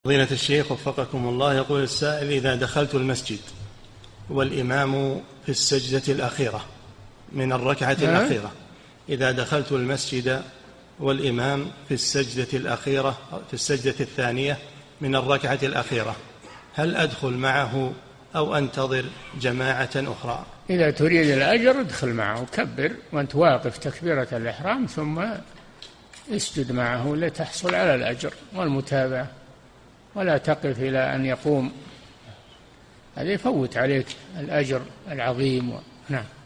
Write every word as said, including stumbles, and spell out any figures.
فضيلة الشيخ وفقكم الله، يقول السائل: إذا دخلت المسجد والإمام في السجدة الأخيرة من الركعة الأخيرة إذا دخلت المسجد والإمام في السجدة الأخيرة في السجدة الثانية من الركعة الأخيرة، هل أدخل معه أو أنتظر جماعة أخرى؟ إذا تريد الأجر ادخل معه، كبر وأنت واقف تكبيرة الإحرام ثم اسجد معه لتحصل على الأجر والمتابعة، ولا تقف إلى أن يقوم، هذا يفوت عليك الأجر العظيم. نعم.